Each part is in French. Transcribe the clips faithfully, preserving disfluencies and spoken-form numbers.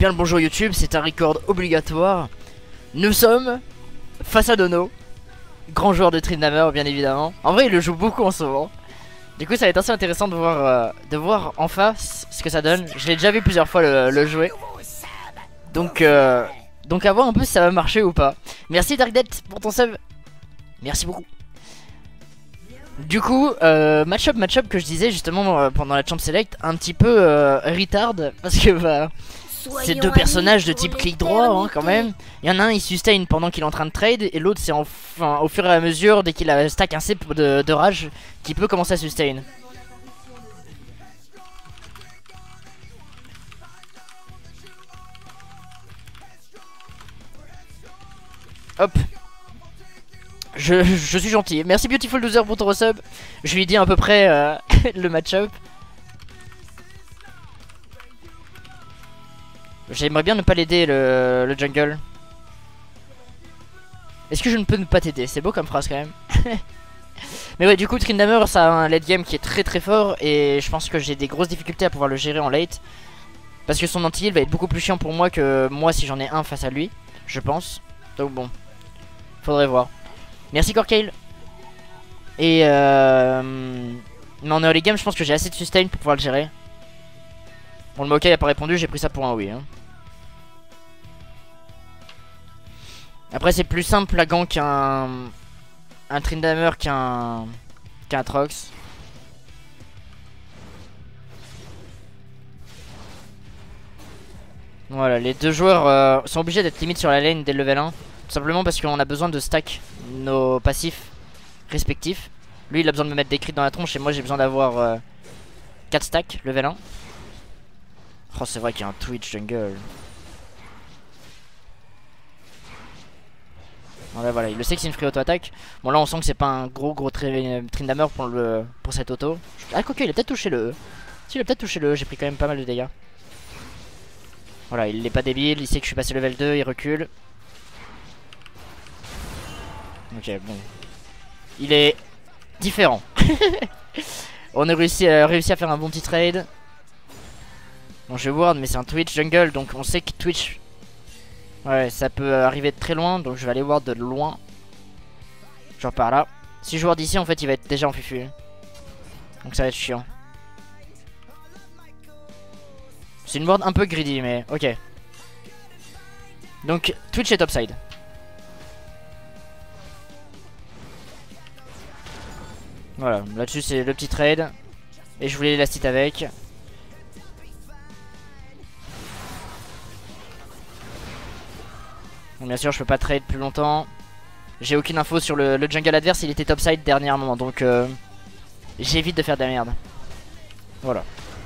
Bien le bonjour YouTube, c'est un record obligatoire. Nous sommes face à Dono, grand joueur de Tryndamere bien évidemment. En vrai il le joue beaucoup en ce moment. Du coup ça va être assez intéressant de voir, euh, de voir en face ce que ça donne. Je l'ai déjà vu plusieurs fois le, le jouer. Donc, euh, donc à voir un peu si ça va marcher ou pas. Merci Darkdet pour ton sub. Merci beaucoup. Du coup, euh, match-up, match-up que je disais justement euh, pendant la Champ Select, un petit peu euh, retard parce que bah, c'est deux personnages de type clic droit hein, quand même. Il y en a un il sustain pendant qu'il est en train de trade et l'autre c'est enfin, au fur et à mesure dès qu'il a stack un C de, de rage qui peut commencer à sustain. Hop. Je, je suis gentil. Merci Beautiful Loser pour ton resub. Je lui dis à peu près euh, le match-up. J'aimerais bien ne pas l'aider le, le jungle. Est-ce que je ne peux ne pas t'aider? C'est beau comme phrase quand même. Mais ouais, du coup Tryndamere ça a un late game qui est très très fort. Et je pense que j'ai des grosses difficultés à pouvoir le gérer en late. Parce que son anti-heal va être beaucoup plus chiant pour moi que moi si j'en ai un face à lui. Je pense. Donc bon, faudrait voir. Merci Corkale. Et euh... mais en early game je pense que j'ai assez de sustain pour pouvoir le gérer. Bon le Maokai a pas répondu, j'ai pris ça pour un oui hein. Après c'est plus simple la gank qu'un un Tryndamere qu'un qu'un Trox. Voilà, les deux joueurs euh, sont obligés d'être limite sur la lane dès le level un. Tout simplement parce qu'on a besoin de stack nos passifs respectifs. Lui il a besoin de me mettre des crits dans la tronche et moi j'ai besoin d'avoir euh, quatre stacks level un. Oh c'est vrai qu'il y a un Twitch jungle. Voilà, voilà, il le sait que c'est une free auto attaque. Bon là on sent que c'est pas un gros gros Tryndamere pour, le, pour cette auto. Ah quoique il a peut-être touché le E. Si il a peut-être touché le E, j'ai pris quand même pas mal de dégâts. Voilà, il est pas débile, il sait que je suis passé level deux, il recule. Ok, bon. Il est différent. On a réussi à, réussi à faire un bon petit trade. Bon, je vais ward, mais c'est un Twitch jungle, donc on sait que Twitch... Ouais, ça peut arriver de très loin, donc je vais aller ward de loin. Genre par là. Si je ward ici, en fait, il va être déjà en fufu. Donc ça va être chiant. C'est une ward un peu greedy, mais ok. Donc Twitch est topside. Voilà, là-dessus c'est le petit trade. Et je voulais l'élastite avec. Bon, bien sûr je peux pas trade plus longtemps. J'ai aucune info sur le, le jungle adverse, il était topside dernièrement. Donc euh, j'évite de faire de la merde. Voilà.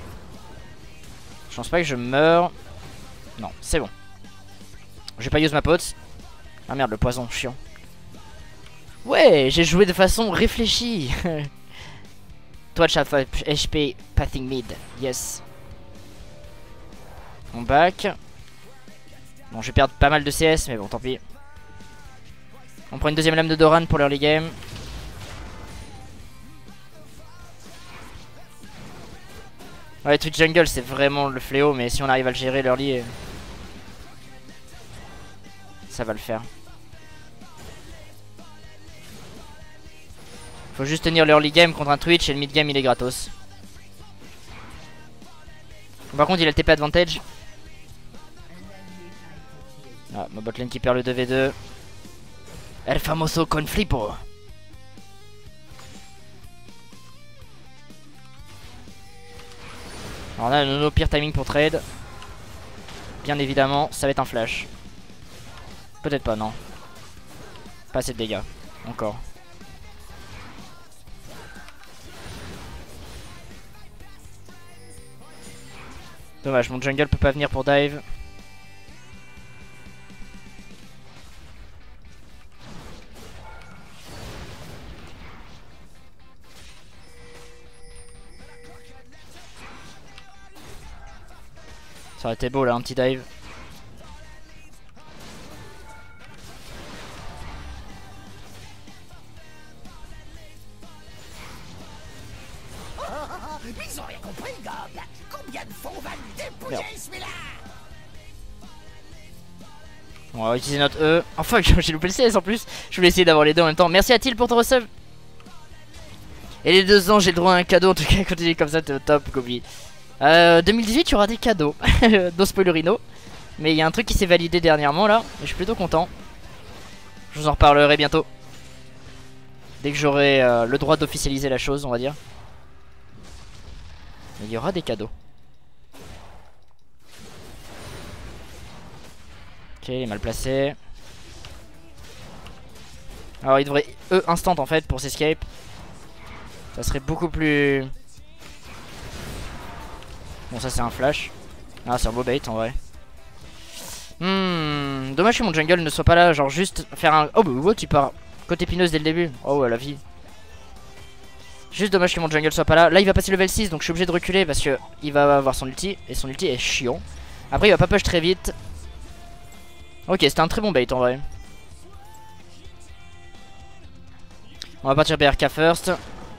Je pense pas que je meurs. Non, c'est bon. Je vais pas use ma pote. Ah merde, le poison, chiant. Ouais, j'ai joué de façon réfléchie. Twitch a H P pathing mid. Yes. On back. Bon, je vais perdre pas mal de C S, mais bon, tant pis. On prend une deuxième lame de Doran pour l'early game. Ouais, Twitch jungle, c'est vraiment le fléau, mais si on arrive à le gérer l'early, ça va le faire. Faut juste tenir l'early game contre un Twitch et le mid game il est gratos. Par contre il a le T P advantage. Ah, ma botlane qui perd le deux v deux. El famoso conflipo. Alors là nos pire timing pour trade. Bien évidemment ça va être un flash. Peut-être pas, non. Pas assez de dégâts. Encore. Dommage, mon jungle peut pas venir pour dive. Ça aurait été beau là, un petit dive. Ils ont rien compris, Gob. Combien de faux va dépouiller celui-là? On va utiliser notre E. Oh fuck, j'ai loupé le C S en plus. Je voulais essayer d'avoir les deux en même temps. Merci à Thiel pour ton resub. Et les deux ans, j'ai le droit à un cadeau. En tout cas, continue comme ça, t'es au top, Gobi. Euh, deux mille dix-huit, il y aura des cadeaux. No spoilerino. Mais il y a un truc qui s'est validé dernièrement là. Et je suis plutôt content. Je vous en reparlerai bientôt. Dès que j'aurai euh, le droit d'officialiser la chose, on va dire. Mais il y aura des cadeaux. Ok, il est mal placé. Alors il devrait E instant en fait pour s'escape. Ça serait beaucoup plus... Bon ça c'est un flash. Ah c'est un beau bait en vrai. Hmm, dommage que mon jungle ne soit pas là. Genre juste faire un... Oh bah wow, tu pars côté épineuse dès le début. Oh ouais, la vie. Juste dommage que mon jungle soit pas là. Là il va passer level six donc je suis obligé de reculer parce que il va avoir son ulti. Et son ulti est chiant. Après il va pas push très vite. Ok, c'était un très bon bait en vrai. On va partir B R K first.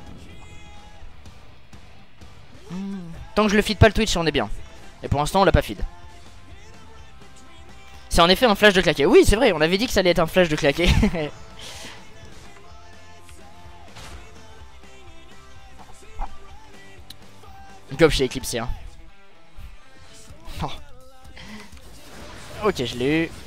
Hmm. Tant que je le feed pas le Twitch on est bien. Et pour l'instant on l'a pas feed. C'est en effet un flash de claqué. Oui c'est vrai, on avait dit que ça allait être un flash de claqué. Gob chez Eclipse hein. Oh. Ok je l'ai eu.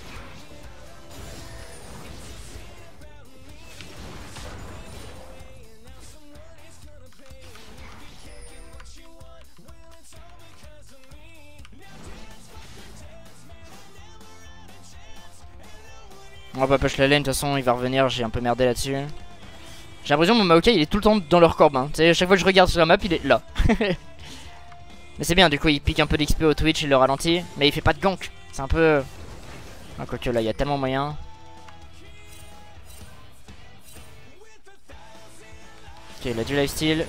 On va pas push la lane, de toute façon il va revenir, j'ai un peu merdé là-dessus. J'ai l'impression que mon Maokai il est tout le temps dans leur corbe hein. Tu sais, à chaque fois que je regarde sur la map il est là. Mais c'est bien, du coup il pique un peu d'X P au Twitch, il le ralentit. Mais il fait pas de gank, c'est un peu... Ah quoique là il y a tellement moyen. Ok il a du lifesteal.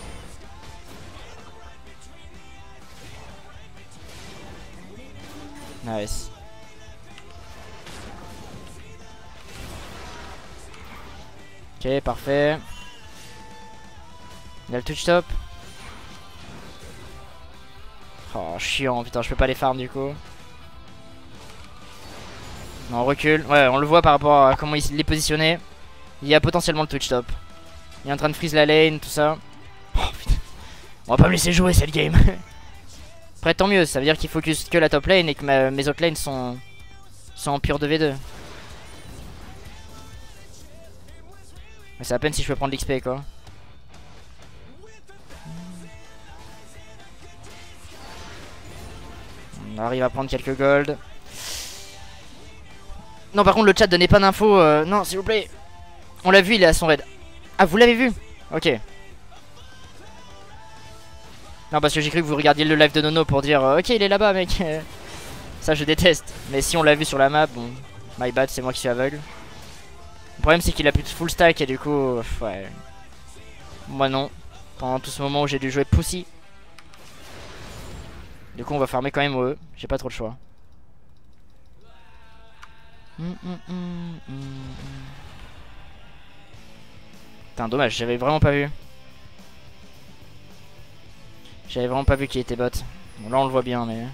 Nice. Ok parfait. Il a le touch top. Oh chiant, putain je peux pas les farm du coup. Non on recule, ouais on le voit par rapport à comment il est positionné. Il y a potentiellement le touch top. Il est en train de freeze la lane, tout ça. Oh putain. On va pas me laisser jouer cette game. Après tant mieux, ça veut dire qu'il focus que la top lane et que ma, mes autres lanes sont, sont en pure deux v deux. Mais c'est à peine si je peux prendre l'X P quoi. On arrive à prendre quelques gold. Non par contre le chat donnait pas d'infos. Euh, non s'il vous plaît. On l'a vu, il est à son raid. Ah vous l'avez vu? Ok. Non parce que j'ai cru que vous regardiez le live de Nono pour dire euh, ok il est là-bas mec. Ça je déteste. Mais si on l'a vu sur la map, bon. My bad, c'est moi qui suis aveugle. Le problème c'est qu'il a plus de full stack et du coup ouais. Moi non. Pendant tout ce moment où j'ai dû jouer Pussy. Du coup on va farmer quand même au E. J'ai pas trop le choix. mm, mm, mm, mm, mm. Putain dommage, j'avais vraiment pas vu. J'avais vraiment pas vu qu'il était bot. Bon là on le voit bien mais...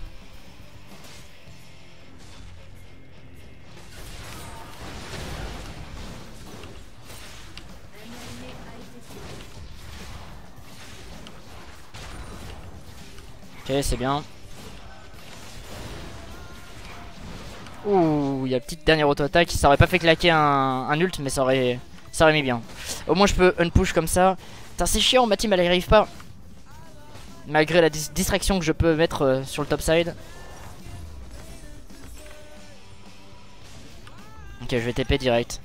Ok c'est bien. Ouh, il y a une petite dernière auto-attaque. Ça aurait pas fait claquer un, un ult mais ça aurait, ça aurait mis bien. Au moins je peux unpush comme ça. Putain c'est chiant, ma team elle y arrive pas. Malgré la dis distraction que je peux mettre euh, sur le top side. Ok je vais T P direct.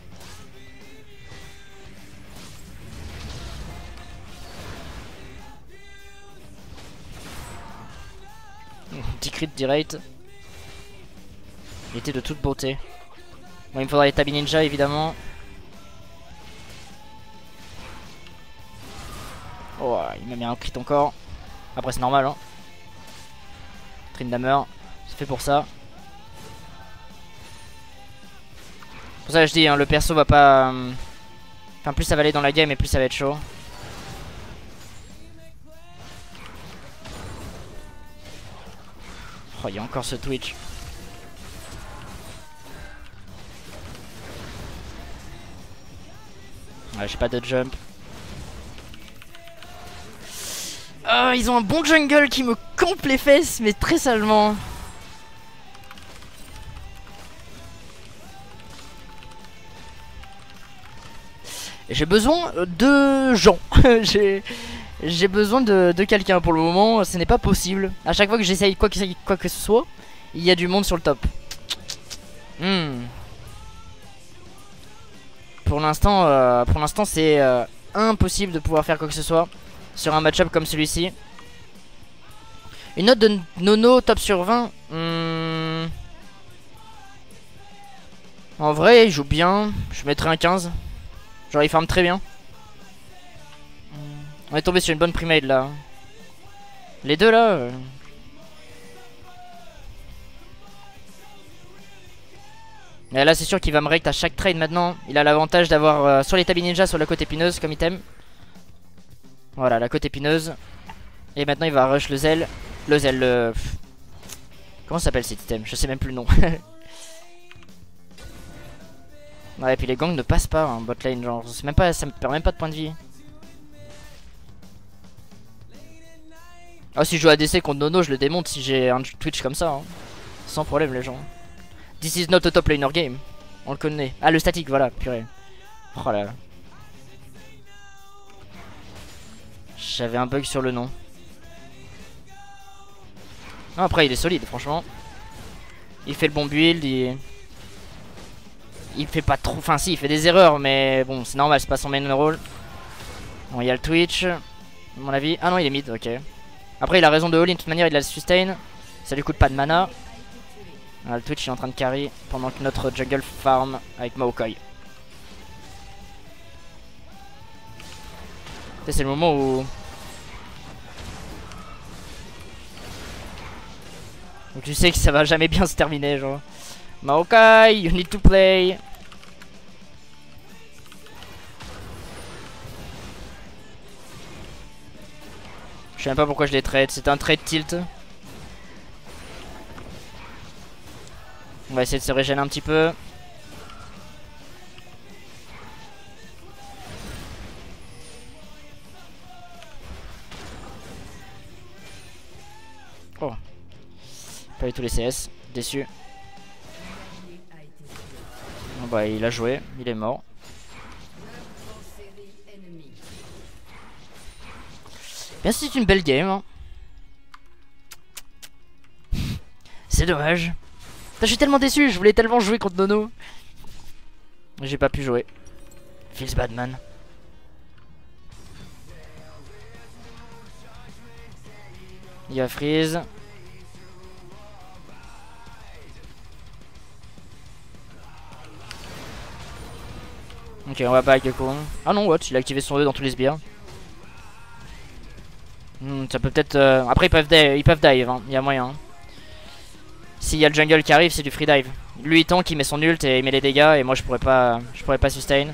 Petit crit direct. Il était de toute beauté. Bon il me faudra les Tabi Ninja évidemment. Oh il m'a mis un crit encore. Après c'est normal hein. Tryndamere, c'est fait pour ça. Pour ça que je dis hein, le perso va pas... Enfin plus ça va aller dans la game et plus ça va être chaud. Oh il y a encore ce Twitch. Ouais, j'ai pas de jump. Oh, ils ont un bon jungle qui me campe les fesses, mais très salement. J'ai besoin de gens. J'ai j'ai besoin de, de quelqu'un pour le moment. Ce n'est pas possible. À chaque fois que j'essaye quoi, que- quoi que ce soit, il y a du monde sur le top. Hmm. Pour l'instant, euh, pour l'instant, c'est euh, impossible de pouvoir faire quoi que ce soit sur un match-up comme celui-ci. Une note de Nono top sur vingt. Hmm. En vrai, il joue bien. Je mettrais un quinze. Genre, il farm très bien. On est tombé sur une bonne primade là. Les deux là. Euh... Et là, c'est sûr qu'il va me rect à chaque trade maintenant. Il a l'avantage d'avoir euh, soit les tabis ninja, soit la côte épineuse comme item. Voilà, la côte épineuse. Et maintenant, il va rush le zèle. Le zèle, le. Comment ça s'appelle cet item? Je sais même plus le nom. Ouais, et puis les gangs ne passent pas en hein, bot lane, genre, c'est même pas, ça me perd même pas de points de vie. Ah, si je joue à A D C contre Nono, je le démonte si j'ai un Twitch comme ça, hein. Sans problème, les gens. This is not a top laner game. On le connaît. Ah, le statique, voilà, purée. Oh là là. J'avais un bug sur le nom. Ah, après, il est solide, franchement. Il fait le bon build, il. Il fait pas trop, enfin si il fait des erreurs mais bon c'est normal, c'est pas son main role. Bon il y a le Twitch à mon avis, ah non il est mid, ok. Après il a raison de all in, de toute manière il a le sustain. Ça lui coûte pas de mana. Ah, le Twitch il est en train de carry pendant que notre jungle farm avec Maokai. C'est le moment où... où tu sais que ça va jamais bien se terminer genre. Maokai, you need to play. Je sais même pas pourquoi je les trade, c'est un trade tilt. On va essayer de se régénérer un petit peu. Oh. Pas eu tous les C S, déçu. Oh bah il a joué, il est mort. Bien c'est une belle game hein. C'est dommage. Je suis tellement déçu, je voulais tellement jouer contre Nono. J'ai pas pu jouer. Feels bad man. Il y a freeze. Ok on va back du coup. Ah non what, il a activé son E dans tous les sbires. Hmm, ça peut peut-être... Euh... Après ils peuvent, dive, ils peuvent dive, hein. Il y a moyen. S'il y a le jungle qui arrive c'est du free dive. Lui il tank, il met son ult et il met les dégâts. Et moi je pourrais pas je pourrais pas sustain.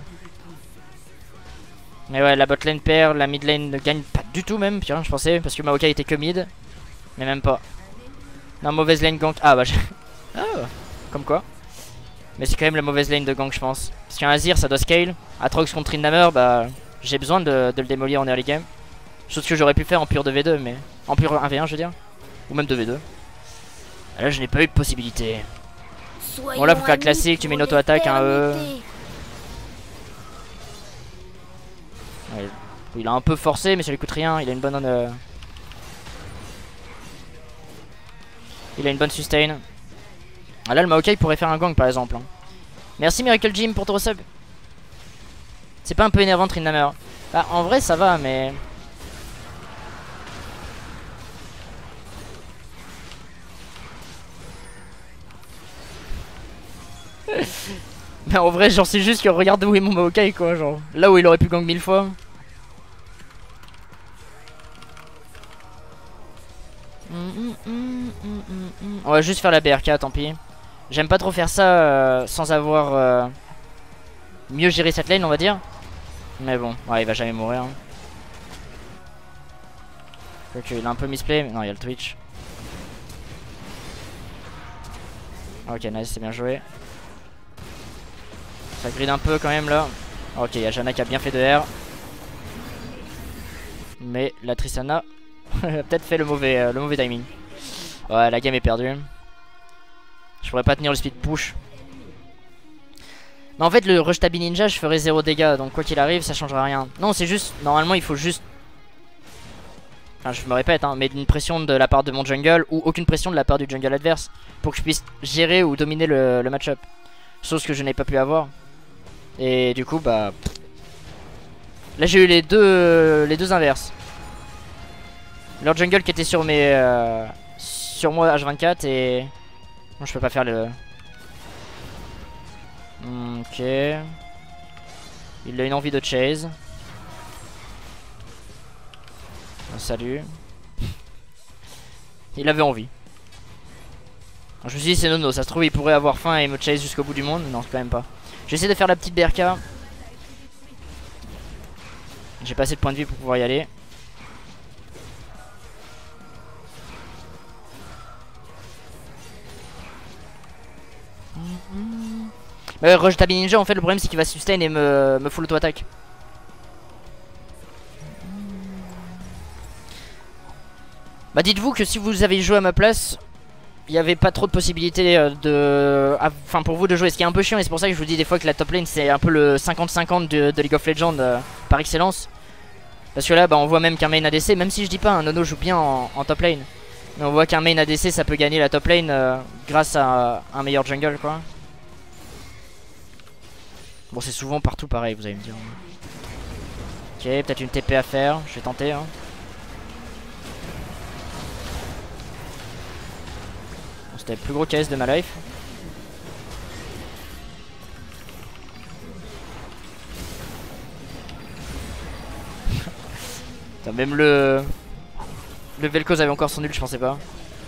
Mais ouais la bot lane perd, la mid lane ne gagne pas du tout même. Pire, je pensais parce que Maokai était que mid. Mais même pas. Non mauvaise lane gank. Ah bah je... Ah comme quoi. Mais c'est quand même la mauvaise lane de gank je pense. Parce qu'un Azir ça doit scale. Atrox contre Tryndamere bah j'ai besoin de, de le démolir en early game. Chose que j'aurais pu faire en pur deux v deux mais... En pur un v un je veux dire. Ou même deux v deux. Et là je n'ai pas eu de possibilité. Soyons bon là faut faire classique, tu mets une auto-attaque, un E. Ouais, il a un peu forcé mais ça lui coûte rien, il a une bonne... Euh... Il a une bonne sustain. Ah là le Maokai pourrait faire un gang par exemple hein. Merci Miracle Jim pour ton resub. C'est pas un peu énervant Tryndamere? Bah en vrai ça va mais... Mais en vrai genre c'est juste que regarde où est mon Maokai quoi genre. Là où il aurait pu gang mille fois. On va juste faire la B R K tant pis. J'aime pas trop faire ça euh, sans avoir euh, mieux géré cette lane on va dire. Mais bon, ouais il va jamais mourir hein. Ok il a un peu misplay mais non il y a le Twitch. Ok nice c'est bien joué. Ça grid un peu quand même là. Ok, il y a Janna qui a bien fait de R. Mais la Tristana a peut-être fait le mauvais, euh, le mauvais timing. Ouais, la game est perdue. Je pourrais pas tenir le speed push. Mais en fait, le rush tabi ninja, je ferais zéro dégâts. Donc, quoi qu'il arrive, ça changera rien. Non, c'est juste. Normalement, il faut juste. Enfin, je me répète, hein, mais une pression de la part de mon jungle ou aucune pression de la part du jungle adverse pour que je puisse gérer ou dominer le, le match-up. Chose que je n'ai pas pu avoir. Et du coup, bah. Là, j'ai eu les deux, les deux inverses. Leur jungle qui était sur mes. Euh, sur moi H vingt-quatre et. Non, je peux pas faire le. Ok. Il a une envie de chase. Oh, salut. Il avait envie. Je me suis dit c'est nono, ça se trouve il pourrait avoir faim et me chase jusqu'au bout du monde. Non, quand même pas. J'essaie de faire la petite B R K. J'ai pas assez de points de vie pour pouvoir y aller. Ouais, rush tabi ninja en fait le problème c'est qu'il va sustain et me, me full auto attaque. Bah dites-vous que si vous avez joué à ma place, il n'y avait pas trop de possibilités de... Enfin pour vous de jouer, ce qui est un peu chiant et c'est pour ça que je vous dis des fois que la top lane c'est un peu le cinquante cinquante de, de League of Legends euh, par excellence. Parce que là bah on voit même qu'un main A D C, même si je dis pas un Nono joue bien en, en top lane, mais on voit qu'un main A D C ça peut gagner la top lane euh, grâce à un meilleur jungle quoi. Bon c'est souvent partout pareil vous allez me dire. Ok, peut-être une T P à faire, je vais tenter hein. Bon, c'était le plus gros K S de ma life. Putain, même le... Le Vel'Koz avait encore son nul, je pensais pas.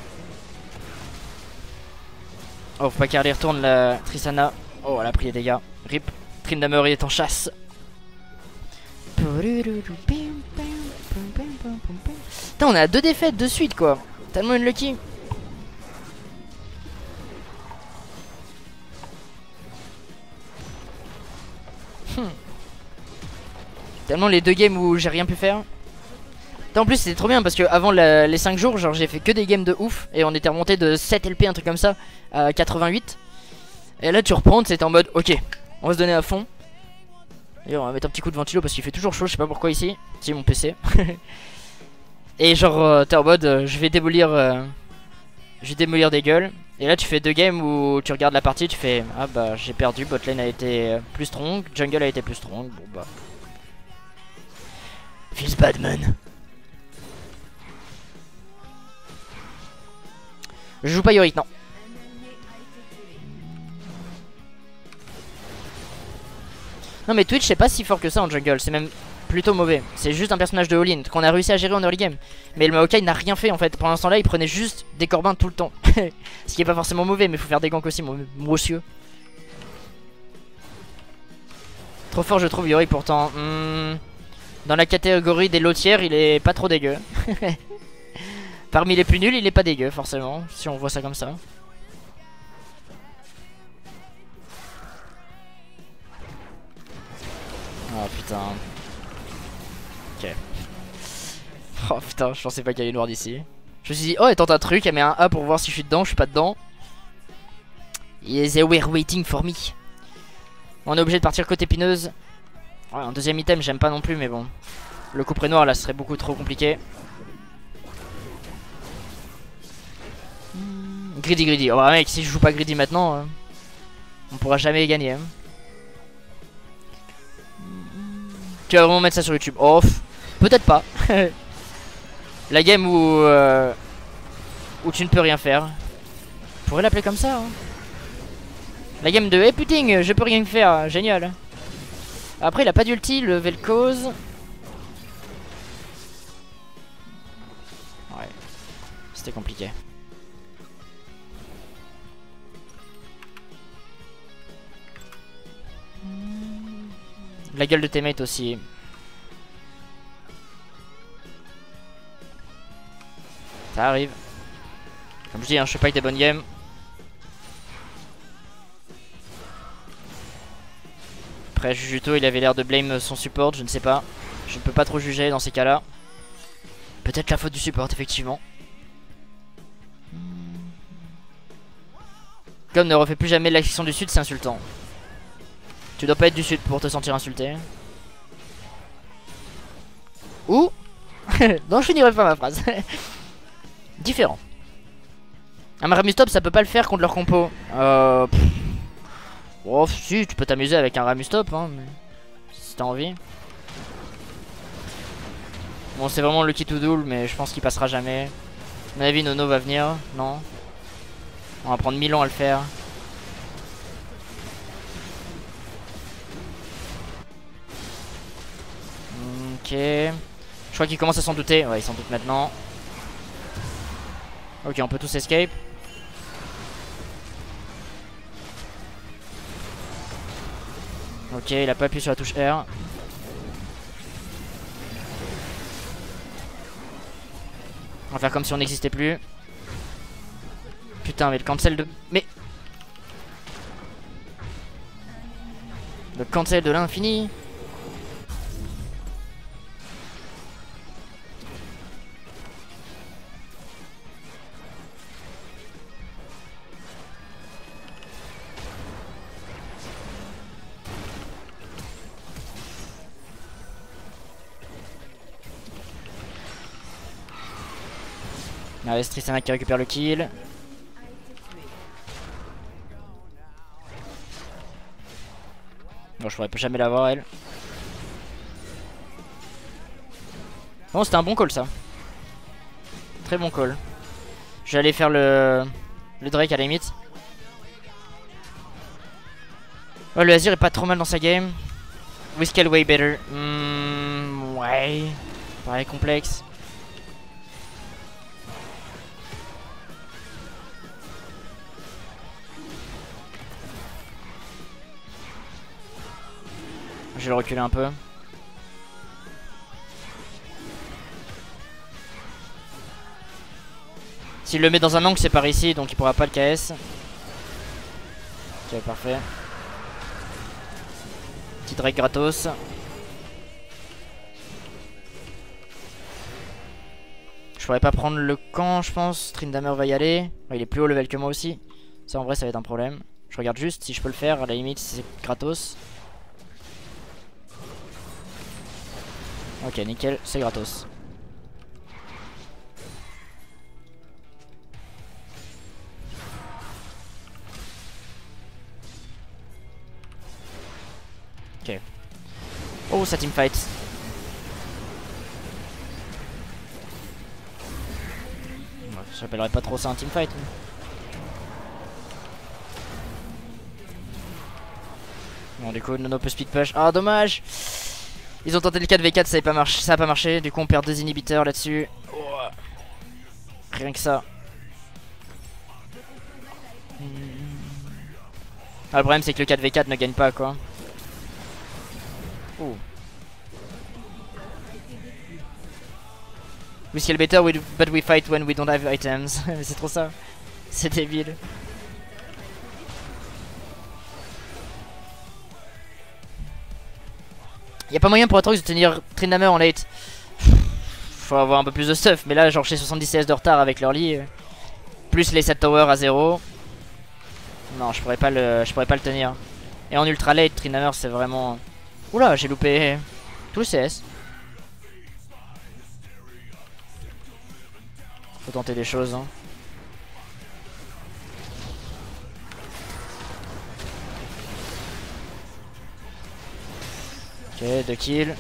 Oh faut pas qu'elle retourne la Tristana. Oh elle a pris les dégâts. Rip. Tryndamere est en chasse. Putain on est à deux défaites de suite quoi. Tellement unlucky. Hmm. Tellement les deux games où j'ai rien pu faire. En plus c'était trop bien parce que avant la, les cinq jours genre j'ai fait que des games de ouf. Et on était remonté de sept L P un truc comme ça à quatre-vingt-huit. Et là tu reprends c'était en mode ok on va se donner à fond. Et on va mettre un petit coup de ventilo parce qu'il fait toujours chaud, je sais pas pourquoi ici. C'est mon P C. Et genre euh, t'es en mode euh, je vais démolir euh, je vais démolir des gueules. Et là tu fais deux games où tu regardes la partie, tu fais ah bah j'ai perdu, botlane a été plus strong, jungle a été plus strong, bon bah feels bad man. Je joue pas Yorick non. Non mais Twitch c'est pas si fort que ça en jungle, c'est même plutôt mauvais. C'est juste un personnage de all-in qu'on a réussi à gérer en early game. Mais le Maokai n'a rien fait en fait. Pour l'instant là il prenait juste des corbins tout le temps. Ce qui est pas forcément mauvais mais faut faire des ganks aussi mon monsieur. Trop fort je trouve Yorick pourtant. Hmm, dans la catégorie des lotières il est pas trop dégueu. Parmi les plus nuls il est pas dégueu forcément. Si on voit ça comme ça. Oh putain. Ok. Oh putain, je pensais pas qu'il y avait noir d'ici. Je me suis dit, oh elle tente un truc, elle met un A pour voir si je suis dedans, je suis pas dedans. Yes, they were waiting for me. On est obligé de partir côté épineuse. Ouais, un deuxième item, j'aime pas non plus, mais bon. Le couperet noir là, ce serait beaucoup trop compliqué. Greedy, greedy. Oh bah mec, si je joue pas greedy maintenant, euh, on pourra jamais gagner. Hein. Tu vas vraiment mettre ça sur YouTube? Oh, peut-être pas. La game où euh, où tu ne peux rien faire. On pourrait l'appeler comme ça. Hein. La game de hey putain, je peux rien faire, génial. Après il a pas d'ulti, le Vel'Koz. Ouais, c'était compliqué. La gueule de tes mates aussi. Ça arrive. Comme je dis, hein, je fais pas avec des bonnes games. Après Jujuto il avait l'air de blame son support, je ne sais pas. Je ne peux pas trop juger dans ces cas là. Peut-être la faute du support effectivement. Comme ne refait plus jamais l'action du sud, c'est insultant. Tu dois pas être du sud pour te sentir insulté. Ou non, je finirai pas ma phrase. Différent. Un Ramustop ça peut pas le faire contre leur compo. Euh... Pff. Oh si, tu peux t'amuser avec un Ramustop hein, mais... si t'as envie. Bon c'est vraiment le kit to duel mais je pense qu'il passera jamais. À mon avis Nono va venir, non. On va prendre mille ans à le faire. Ok. Je crois qu'il commence à s'en douter. Ouais, il s'en doute maintenant. Ok, on peut tous escape. Ok, il a pas appuyé sur la touche R. On va faire comme si on n'existait plus. Putain, mais le cancel de... Mais... Le cancel de l'infini. Allez, Tristana qui récupère le kill. Bon, je pourrais jamais l'avoir elle. Bon, c'était un bon call ça. Très bon call. Je vais aller faire le, le Drake à la limite. Ouais, le Azir est pas trop mal dans sa game. Whiskey way better. Mmh, ouais. Pareil complexe. Je vais le reculer un peu. S'il le met dans un angle, c'est par ici, donc il pourra pas le K S. Ok, parfait. Petit Drake gratos. Je pourrais pas prendre le camp, je pense. Tryndamere va y aller. Ouais, il est plus haut level que moi aussi. Ça, en vrai, ça va être un problème. Je regarde juste si je peux le faire. À la limite, c'est gratos. Ok, nickel, c'est gratos. Ok. Oh, ça teamfight. Je n'appellerais pas trop ça un teamfight. Mais... Bon, du coup, Nono peut speed push. Ah, dommage! Ils ont tenté le quatre v quatre, ça n'a pas marché, ça a pas marché. Du coup, on perd deux inhibiteurs là-dessus. Oh. Rien que ça. Ah, le problème, c'est que le quatre v quatre ne gagne pas, quoi. Oh. We scale better, we do, but we fight when we don't have items. C'est trop ça. C'est débile. Y'a pas moyen pour Atrox de tenir Tryndamere en late. Faut avoir un peu plus de stuff. Mais là, genre, j'ai soixante-dix C S de retard avec leur lit. Plus les sept towers à zéro. Non, je pourrais pas le, je pourrais pas le tenir. Et en ultra late, Tryndamere, c'est vraiment... Oula, j'ai loupé tout le C S. Faut tenter des choses. Hein. Ok, deux kills.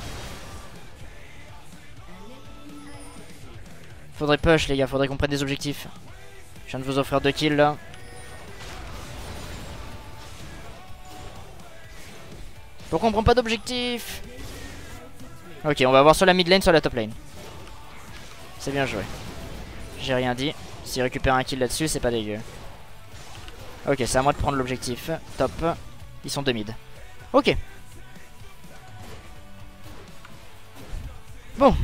Faudrait push les gars, faudrait qu'on prenne des objectifs. Je viens de vous offrir deux kills là. Pourquoi on prend pas d'objectif? Ok, on va voir sur la mid lane, sur la top lane. C'est bien joué. J'ai rien dit. S'il récupère un kill là-dessus, c'est pas dégueu. Ok, c'est à moi de prendre l'objectif. Top. Ils sont deux mid. Ok. Bon.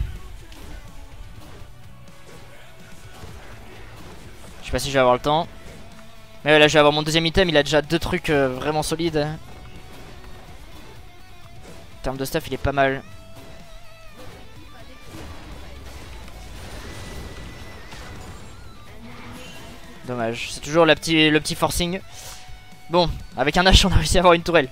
Je sais pas si je vais avoir le temps. Mais là, je vais avoir mon deuxième item. Il a déjà deux trucs euh, vraiment solides. En termes de stuff, il est pas mal. Dommage, c'est toujours la petit, le petit forcing. Bon, avec un H, on a réussi à avoir une tourelle.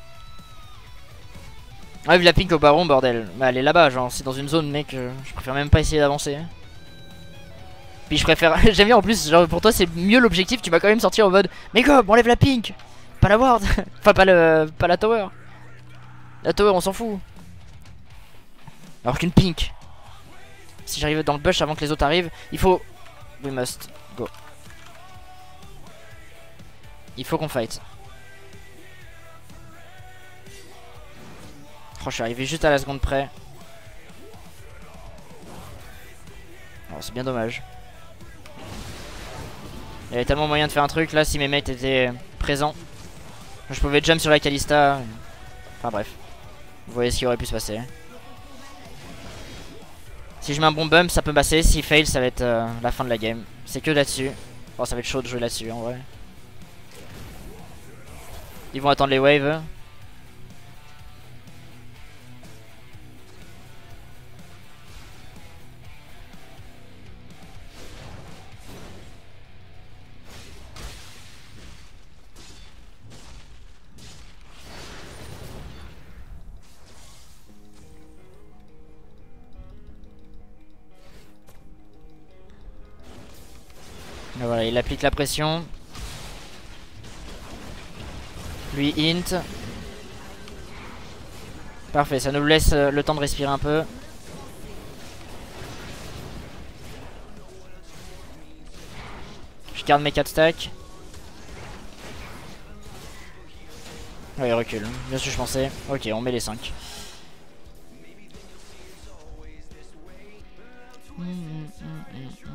Ah, vu la pink au baron, bordel. Mais elle est là-bas, genre, c'est dans une zone, mec. Euh, je préfère même pas essayer d'avancer. Puis je préfère. J'aime bien en plus, genre, pour toi, c'est mieux l'objectif. Tu vas quand même sortir en mode, mais go, enlève la pink. Pas la ward. Enfin, pas, le, pas la tower. La tower, on s'en fout. Alors qu'une pink. Si j'arrive dans le bush avant que les autres arrivent, il faut. We must go. Il faut qu'on fight. Oh, je suis arrivé juste à la seconde près. Oh, c'est bien dommage. Il y avait tellement moyen de faire un truc là si mes mates étaient présents. Je pouvais jump sur la Kalista. Enfin bref. Vous voyez ce qui aurait pu se passer. Si je mets un bon bump, ça peut passer. Si fail, ça va être euh, la fin de la game. C'est que là-dessus. Oh, ça va être chaud de jouer là-dessus en vrai. Ils vont attendre les waves. Et voilà, il applique la pression. Lui int. Parfait, ça nous laisse le temps de respirer un peu. Je garde mes quatre stacks. Ouais, il recule. Bien sûr, je pensais. Ok, on met les cinq. Mmh, mmh, mmh, mmh.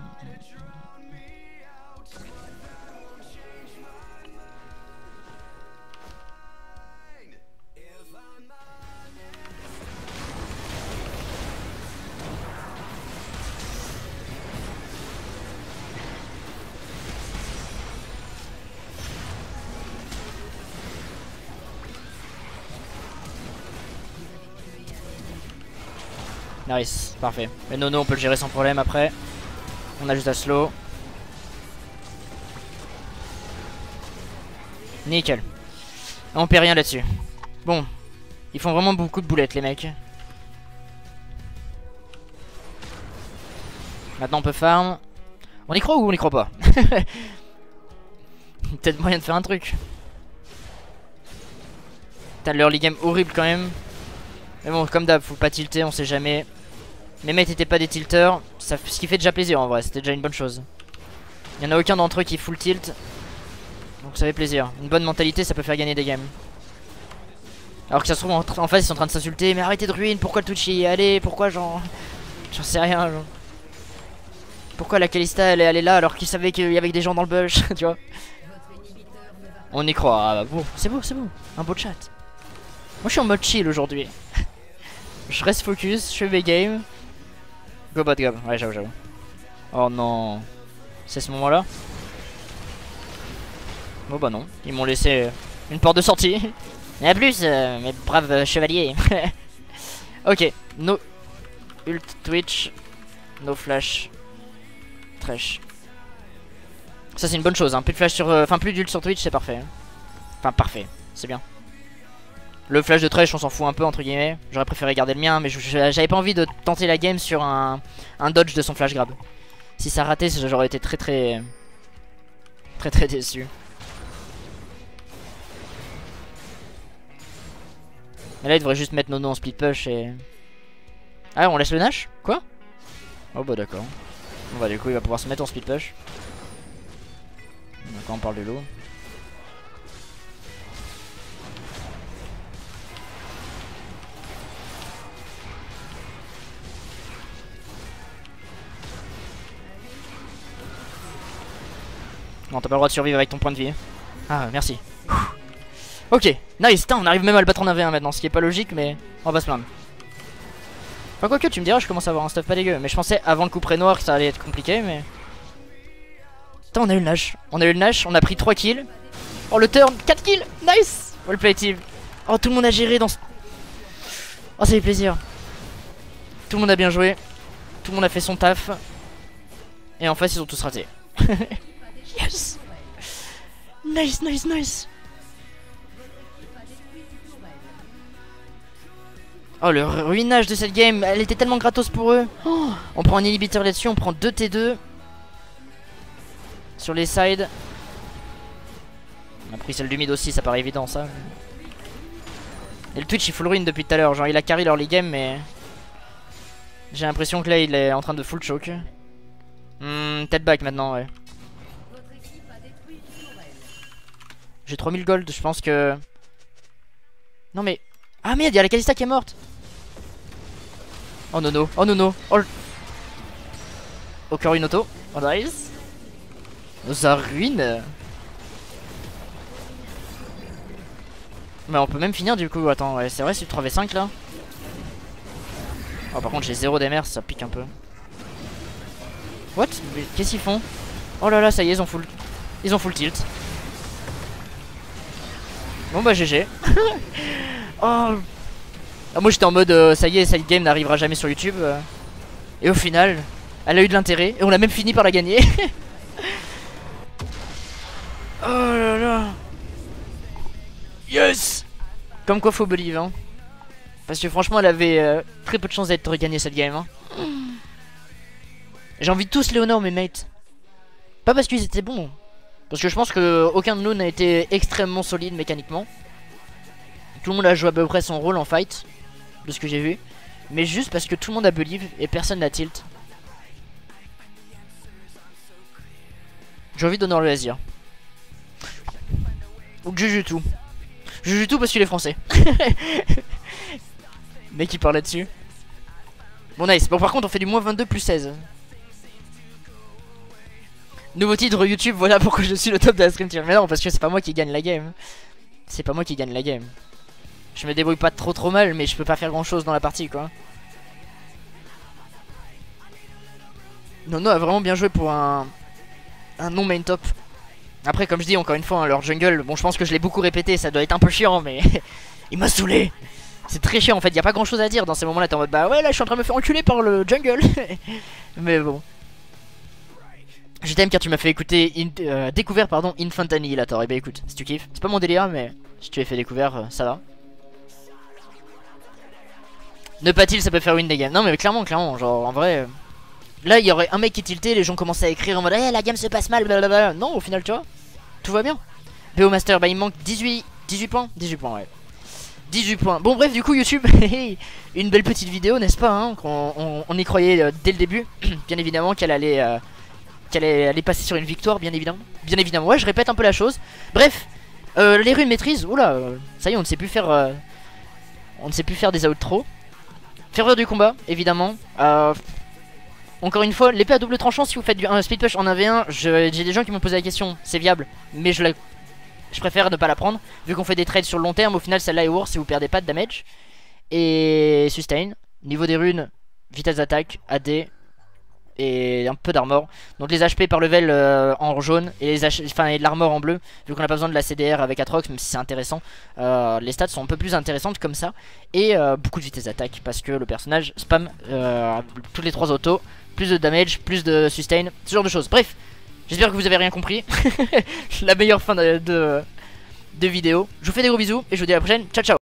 Nice, parfait. Mais Nono on peut le gérer sans problème après. On a juste à slow. Nickel. On perd rien là-dessus. Bon. Ils font vraiment beaucoup de boulettes les mecs. Maintenant on peut farm. On y croit ou on y croit pas? Peut-être moyen de faire un truc. T'as l'early game horrible quand même. Mais bon, comme d'hab, faut pas tilter, on sait jamais. Mes mates étaient pas des tilters, ça, ce qui fait déjà plaisir en vrai, c'était déjà une bonne chose. Il y en a aucun d'entre eux qui full tilt. Donc ça fait plaisir. Une bonne mentalité, ça peut faire gagner des games. Alors que ça se trouve en, en face, ils sont en train de s'insulter. Mais arrêtez de ruine, pourquoi le Twitch y est allé? Pourquoi genre. J'en sais rien, genre. Pourquoi la Kalista elle est allée là alors qu'ils savaient qu'il y avait des gens dans le bush, tu vois. On y croit, ah bah bon, c'est beau, c'est beau. Un beau chat. Moi je suis en mode chill aujourd'hui. Je reste focus, je fais mes games. Go bot gob, ouais j'avoue j'avoue. Oh non. C'est ce moment là. Oh bah non, ils m'ont laissé une porte de sortie. Et à plus euh, mes braves chevaliers. Ok, no ult Twitch, no flash, trash. Ça c'est une bonne chose, hein. Plus de flash sur, enfin euh, plus d'ult sur Twitch c'est parfait. Enfin parfait, c'est bien. Le flash de trash on s'en fout un peu entre guillemets. J'aurais préféré garder le mien mais j'avais pas envie de tenter la game sur un, un dodge de son flash grab. Si ça ratait j'aurais été très très très très déçu. Mais là il devrait juste mettre Nono en split push et... Ah on laisse le Nash? Quoi? Oh bah d'accord. Bon bah du coup il va pouvoir se mettre en split push. Quand on parle de l'eau. Non t'as pas le droit de survivre avec ton point de vie. Ah merci. Ok, nice, on arrive même à le battre en un v un maintenant, ce qui est pas logique mais on va pas se plaindre. Enfin quoi que tu me diras, je commence à avoir un stuff pas dégueu. Mais je pensais avant le couperet noir que ça allait être compliqué mais... Putain on a eu le Nash, on a eu le Nash, on a pris trois kills. Oh le turn, quatre kills, nice. Well play team. Oh tout le monde a géré dans ce... Oh, ça fait plaisir. Tout le monde a bien joué. Tout le monde a fait son taf. Et en face, ils ont tous raté. Yes. Nice, nice, nice. Oh, le ruinage de cette game. Elle était tellement gratos pour eux. Oh, on prend un inhibiteur là-dessus. On prend deux T deux. Sur les sides. On a pris celle du mid aussi, ça paraît évident ça. Et le Twitch il full ruin depuis tout à l'heure. Genre il a carry l'early game mais... J'ai l'impression que là il est en train de full choke. Hmm, tête back maintenant, ouais. J'ai trois mille gold, je pense que... Non mais... Ah merde, il y a la Kalista qui est morte. Oh non non, oh non non. Oh le... Encore une auto. Oh nice. Ça ruine. Mais on peut même finir du coup. Attends, ouais, c'est vrai, c'est le trois v cinq là. Oh, par contre, j'ai zéro D M R, ça pique un peu. What? Qu'est-ce qu'ils font? Oh là là, ça y est, ils ont full. Ils ont full tilt. Bon bah G G. Oh. Ah, moi j'étais en mode euh, ça y est, cette game n'arrivera jamais sur YouTube. euh. Et au final, elle a eu de l'intérêt. Et on a même fini par la gagner. Oh là là. Yes. Comme quoi faut believe hein. Parce que franchement elle avait euh, très peu de chance d'être regagnée cette game hein. J'ai envie de tous Léonore mes mates. Pas parce qu'ils étaient bons. Parce que je pense que aucun de nous n'a été extrêmement solide mécaniquement. Tout le monde a joué à peu près son rôle en fight. De ce que j'ai vu. Mais juste parce que tout le monde a believe et personne n'a tilt. J'ai envie d'honneur le Azir. Ou Jujutu. Jujutu parce qu'il est français. Mec qui parle là-dessus. Bon nice. Bon par contre on fait du moins vingt-deux plus seize. Nouveau titre YouTube, voilà pourquoi je suis le top de la stream team. Mais non parce que c'est pas moi qui gagne la game. C'est pas moi qui gagne la game. Je me débrouille pas trop trop mal mais je peux pas faire grand chose dans la partie quoi. Nono a vraiment bien joué pour un Un non main top. Après comme je dis encore une fois hein, leur jungle, bon je pense que je l'ai beaucoup répété, ça doit être un peu chiant mais il m'a saoulé. C'est très chiant en fait, y a pas grand chose à dire dans ces moments là, t'es en mode bah ouais là je suis en train de me faire enculer par le jungle. Mais bon. Je t'aime car tu m'as fait écouter in, euh, découvert pardon Infant Annihilator. Et bah écoute, si tu kiffes, c'est pas mon délire mais si tu l'as fait découvert euh, ça va. Ne pas-t-il ça peut faire win des games. Non mais clairement clairement genre en vrai euh, là il y aurait un mec qui tiltait, les gens commençaient à écrire en mode hey, la game se passe mal blablabla. Non au final tu vois, tout va bien. B O Master bah il me manque dix-huit points. dix-huit points ouais. dix-huit points. Bon bref du coup YouTube, une belle petite vidéo n'est-ce pas hein, on, on, on y croyait euh, dès le début. Bien évidemment qu'elle allait euh, qu'elle allait, allait passer sur une victoire bien évidemment. Bien évidemment ouais je répète un peu la chose. Bref euh, les runes maîtrise. Oula euh, ça y est on ne sait plus faire euh, on ne sait plus faire des outros. Ferveur du combat évidemment. euh, Encore une fois, l'épée à double tranchant, si vous faites du un split push en un v un, j'ai des gens qui m'ont posé la question, c'est viable, mais je, la, je préfère ne pas la prendre, vu qu'on fait des trades sur le long terme, au final celle-là est worse si vous perdez pas de damage. Et sustain, niveau des runes, vitesse d'attaque, A D, et un peu d'armor. Donc les H P par level euh, en jaune, et les H... enfin, et de l'armor en bleu, vu qu'on n'a pas besoin de la C D R avec Atrox, même si c'est intéressant. Euh, les stats sont un peu plus intéressantes comme ça, et euh, beaucoup de vitesse d'attaque, parce que le personnage spam euh, toutes les trois autos. Plus de damage, plus de sustain, ce genre de choses. Bref, j'espère que vous avez rien compris. La meilleure fin de, de, de vidéo. Je vous fais des gros bisous et je vous dis à la prochaine. Ciao ciao.